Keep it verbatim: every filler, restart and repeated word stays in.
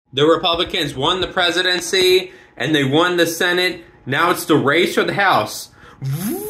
The Republicans won the presidency and they won the Senate. Now it's the race for the House.